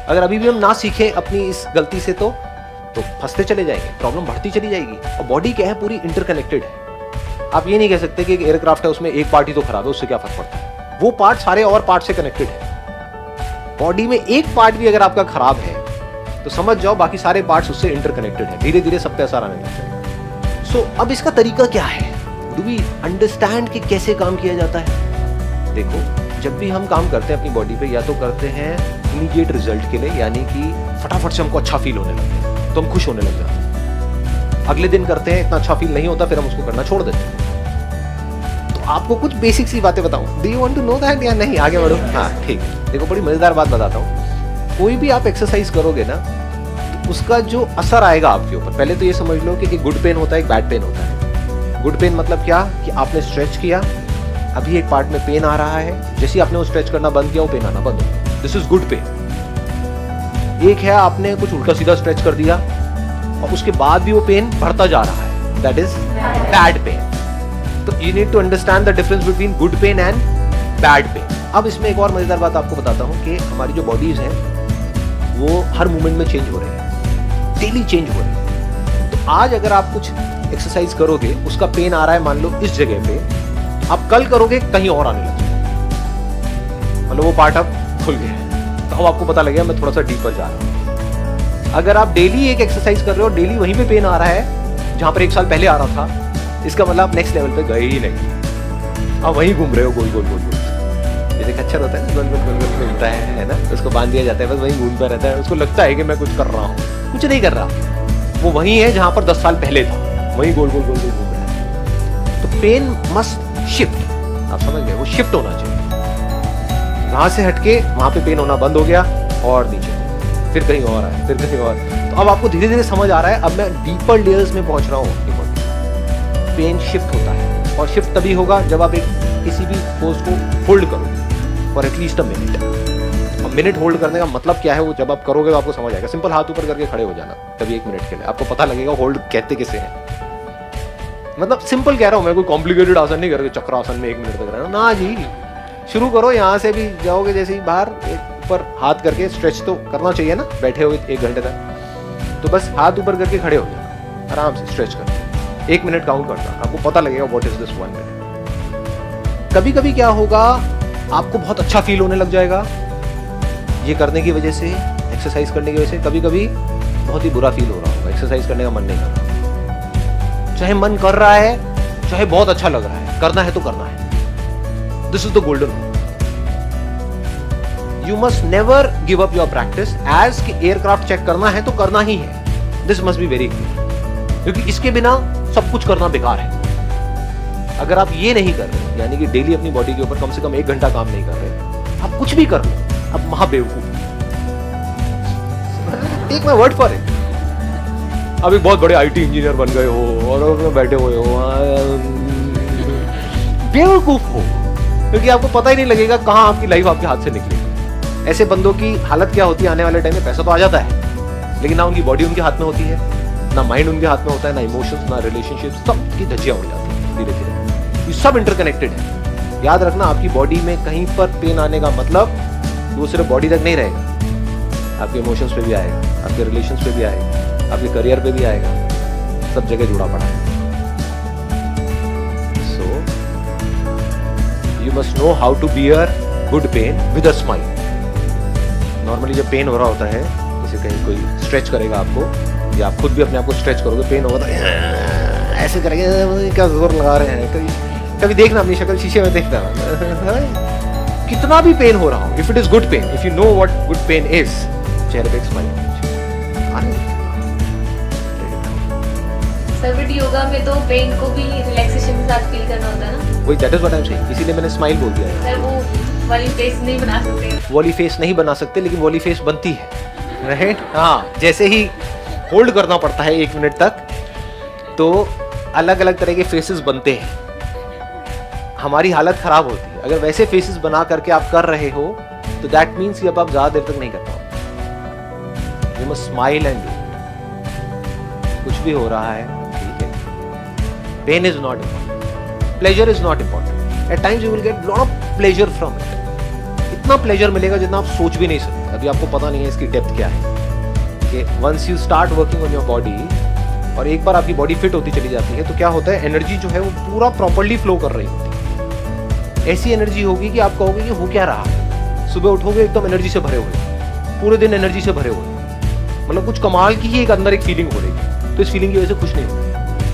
अगर अभी भी हम ना सीखें अपनी इस गलती से तो फंसते चले जाएंगे, प्रॉब्लम बढ़ती चली जाएगी। और बॉडी क्या है, पूरी इंटरकनेक्टेड है। आप ये नहीं कह सकते कि एक एयरक्राफ्ट है उसमें एक पार्ट ही तो खराब है, उससे क्या फर्क पड़ता है। वो पार्ट सारे और पार्ट से कनेक्टेड है। बॉडी में एक पार्ट भी अगर आपका खराब है तो समझ जाओ बाकी सारे पार्ट्स उससे इंटरकनेक्टेड है, धीरे धीरे सब पे असर आने लग जाएगा। सो अब इसका तरीका क्या है, डू वी अंडरस्टैंड कि कैसे काम किया जाता है। देखो, जब भी हम काम करते हैं अपनी बॉडी पे, या तो करते हैं इमीडिएट रिजल्ट के लिए, यानी कि फटाफट से हमको अच्छा फील होने लगता है तो हम खुश होने लग जाते हैं। अगले दिन करते हैं, इतना अच्छा फील नहीं होता, फिर हम उसको करना छोड़ देते हैं। तो आपको कुछ बेसिक सी बातें बताऊं, do you want to know that या नहीं, आगे बढ़ो। हाँ ठीक है, देखो बड़ी मजेदार बात बताता हूँ। कोई भी आप एक्सरसाइज करोगे ना, तो उसका जो असर आएगा आपके ऊपर, पहले तो ये समझ लो कि एक गुड पेन होता है, एक बैड पेन होता है। गुड पेन मतलब क्या, कि आपने स्ट्रेच किया, अभी एक पार्ट में पेन आ रहा है, जैसे आपने वो स्ट्रेच करना बंद किया वो पेन आना बंद हो गया, दिस इज गुड पेन। एक है आपने कुछ उल्टा सीधा स्ट्रेच कर दिया और उसके बाद भी वो पेन बढ़ता जा रहा है, दैट इज बैड पेन। तो you need to understand the difference between good pain and bad pain. अब इसमें एक और मजेदार बात आपको बताता हूँ कि हमारी जो बॉडीज हैं वो हर मोमेंट में चेंज हो रही है, डेली चेंज हो रही है। तो आज अगर आप कुछ एक्सरसाइज करोगे, उसका पेन आ रहा है मान लो इस जगह पे, आप कल करोगे कहीं और आने लगेगा, मतलब वो पार्ट अब खुल गया है, तो अब आपको पता लगेगा मैं थोड़ा सा डीपर जा रहा हूँ। अगर आप डेली एक एक्सरसाइज कर रहे हो, डेली वहीं पे पेन आ रहा है जहां पर 1 साल पहले आ रहा था, इसका मतलब आप नेक्स्ट लेवल पे गए ही नहीं, आप वहीं घूम रहे हो गोल गोल गोल गोल। जैसे खच्चर होता है ना, गोल गोल गोल गोल घूमता है ना, उसको बांध दिया जाता है, बस वहीं घूमता रहता है, उसको लगता है कि मैं कुछ कर रहा हूँ, कुछ नहीं कर रहा, वो वहीं है जहां पर 10 साल पहले था, वहीं गोल गोल गोल गोल घूम रहा है। तो पेन मस्ट शिफ्ट, आप समझ गए, वो शिफ्ट होना चाहिए, वहां से हटके वहां पे पेन होना बंद हो गया और नीचे, फिर कहीं और आया, फिर कहीं और। तो अब आपको धीरे धीरे समझ आ रहा है, अब मैं डीपर लेयर्स में पहुंच रहा हूँ अपनी बॉडी। पेन शिफ्ट होता है, और शिफ्ट तभी होगा जब आप एक किसी भी पोज को होल्ड करोगे फॉर एटलीस्ट अ मिनट। अब मिनट होल्ड करने का मतलब क्या है, वो जब आप करोगे तो आपको समझ आएगा। सिंपल हाथ ऊपर करके खड़े हो जाना कभी 1 मिनट के लिए, आपको पता लगेगा होल्ड कहते किसे है। मतलब सिंपल कह रहा हूं मैं, कोई कॉम्प्लिकेटेड आसन नहीं करके चक्रासन में 1 मिनट तक रहना ना जी। शुरू करो, यहाँ से भी जाओगे जैसे ही बाहर, ऊपर हाथ करके स्ट्रेच तो करना चाहिए ना, बैठे हुए 1 घंटे तक, तो बस हाथ ऊपर करके खड़े हो जाओ, आराम से स्ट्रेच करके 1 मिनट काउंट करना, आपको पता लगेगा व्हाट इज दिस 1 मिनट। कभी कभी क्या होगा, आपको बहुत अच्छा फील होने लग जाएगा ये करने की वजह से, एक्सरसाइज करने की वजह से। कभी कभी बहुत ही बुरा फील हो रहा होगा, एक्सरसाइज करने का मन नहीं कर रहा, चाहे मन कर रहा है, चाहे बहुत अच्छा लग रहा है, करना है तो करना है। This is the golden rule. You must never give up your practice as कि एयरक्राफ्ट चेक करना है तो करना ही है। This must be very clear. क्योंकि इसके बिना सब कुछ करना बेकार है। अगर आप ये नहीं कर रहे, यानी कि डेली अपनी बॉडी के ऊपर कम से कम 1 घंटा काम नहीं कर रहे, आप कुछ भी कर लो, आप महाबेवकूफ। Take my word for it. अब एक बहुत बड़े आईटी इंजीनियर बन गए हो और बैठे हुए हो, बेवकूफ हो, क्योंकि आपको पता ही नहीं लगेगा कहां आपकी लाइफ आपके हाथ से निकलेगी। ऐसे बंदों की हालत क्या होती है आने वाले टाइम में, पैसा तो आ जाता है लेकिन ना उनकी बॉडी उनके हाथ में होती है, ना माइंड उनके हाथ में होता है, ना इमोशंस, ना रिलेशनशिप, सब की धज्जियां उड़ जाती है धीरे धीरे। ये सब इंटरकनेक्टेड है। याद रखना, आपकी बॉडी में कहीं पर पेन आने का मतलब वो सिर्फ बॉडी तक नहीं रहेगा, आपके इमोशंस पे भी आएगा, आपके रिलेशंस पे भी आएगा, आपके करियर पे भी आएगा, सब जगह जुड़ा पड़ा है। You must know how to bear good pain with a smile. Normally जब पेन हो रहा होता है, जैसे कहीं कोई स्ट्रेच करेगा आपको, या आप खुद भी अपने आप को स्ट्रेच करोगे, पेन होगा तो ऐसे करेंगे, क्या जोर लगा रहे हैं। कभी देखना अपनी शक्ल शीशे में, देखना कितना भी पेन हो रहा हो, if it is good pain, if you know what good pain is, चेहरे पे एक स्माइल। सर्विट योगा में तो पेन को भी रिलैक्सेशन के साथ फील करना होता है ना, वही that is what I am saying, इसीलिए मैंने स्माइल बोल दिया है। सर वो वाली फेस नहीं बना सकते, वाली फेस नहीं बना सकते, लेकिन वाली फेस बनती है, राइट? हाँ, जैसे ही होल्ड करना पड़ता है 1 मिनट तक, तो अलग अलग तरह के फेसेस बनते हैं, हमारी हालत खराब होती है। अगर वैसे फेसेस बना करके आप कर रहे हो तो दैट मीन्स कि अब आप ज्यादा देर तक नहीं कर पाओगे। You must smile and do. कुछ भी हो रहा है, ठीक है, pain is not important, pleasure is not important. At times you will get lot of pleasure from it, इतना प्लेजर मिलेगा जितना आप सोच भी नहीं सकते। अभी आपको पता नहीं है इसकी डेप्थ क्या है, कि once you start working on your body और एक बार आपकी बॉडी फिट होती चली जाती है तो क्या होता है, एनर्जी जो है वो पूरा प्रॉपर्ली फ्लो कर रही होती है। ऐसी एनर्जी होगी कि आप कहोगे कि हो क्या रहा, सुबह उठोगे एकदम एनर्जी से भरे हुए, पूरे दिन एनर्जी से भरे हुए, मतलब कुछ कमाल की ही एक अंदर एक फीलिंग हो रही। तो इस फीलिंग की वजह से खुश नहीं होना,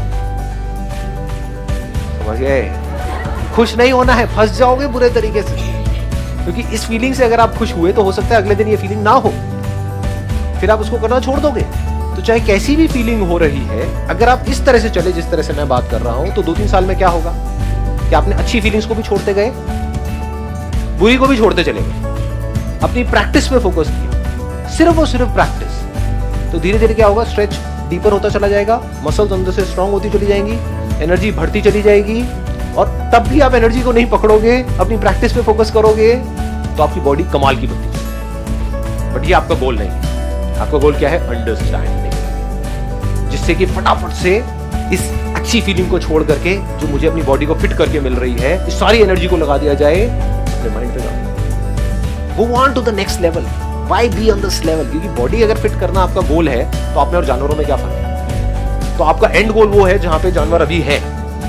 समझ गए? खुश नहीं होना है, फंस जाओगे बुरे तरीके से, क्योंकि इस फीलिंग से अगर आप खुश हुए तो हो सकता है अगले दिन ये फीलिंग ना हो, फिर आप उसको करना छोड़ दोगे। तो चाहे कैसी भी फीलिंग हो रही है, अगर आप इस तरह से चले जिस तरह से मैं बात कर रहा हूं, तो 2-3 साल में क्या होगा कि आपने अच्छी फीलिंग्स को भी छोड़ते गए, बुरी को भी छोड़ते चले गए, अपनी प्रैक्टिस पे फोकस किया, सिर्फ और सिर्फ प्रैक्टिस। तो धीरे धीरे क्या होगा, स्ट्रेच डीपर होता चला जाएगा, मसल्स अंदर से स्ट्रांग होती चली जाएंगी, एनर्जी बढ़ती चली जाएगी, और तब भी आप एनर्जी को नहीं पकड़ोगे, अपनी प्रैक्टिस पे फोकस करोगे, तो आपकी बॉडी कमाल की बनती है। बट ये आपका गोल नहीं है। आपका गोल क्या है? अंडरस्टैंडिंग, जिससे कि फटाफट से इस अच्छी फीलिंग को छोड़ करके जो मुझे अपनी बॉडी को फिट करके मिल रही है, इस सारी एनर्जी को लगा दिया जाए अपने माइंड पे। Move on to the next level. Why be on this level? क्योंकि बॉडी अगर फिट करना आपका गोल है, तो आप में और जानवरों में क्या फर्क है? तो आपका एंड गोल वो है जहां पे जानवर अभी है,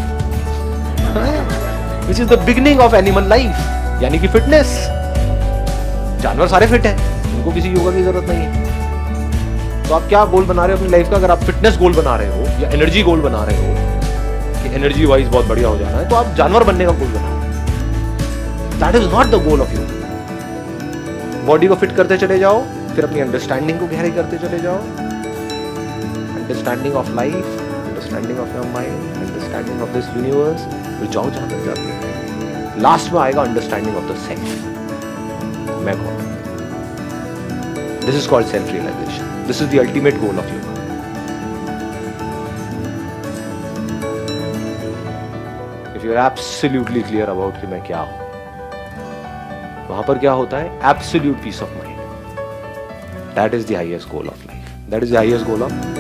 which is the beginning of animal life, यानी कि फिटनेस। जानवर सारे फिट हैं, उनको किसी योगा की जरूरत नहीं है। तो आप क्या गोल बना रहे हो अपनी लाइफ का? अगर आप फिटनेस गोल बना रहे हो या एनर्जी गोल बना रहे हो कि एनर्जी वाइज बहुत बढ़िया हो जाना है, तो आप जानवर बनने का गोल बना रहे हो। That is not the goal of you. Body को फिट करते चले जाओ, फिर अपनी अंडरस्टैंडिंग को गहरी करते चले जाओ, understanding of life, understanding of your mind, understanding of this universe, फिर जाओ जहां तक जाते हैं। लास्ट में आएगा अंडरस्टैंडिंग ऑफ द सेल्फ, मैं कौन। This is called self realization. This is the ultimate goal of yoga. If you are absolutely clear about कि मैं क्या हूं, वहां पर क्या होता है? Absolute peace of mind. That is the highest goal of life, that is the highest goal of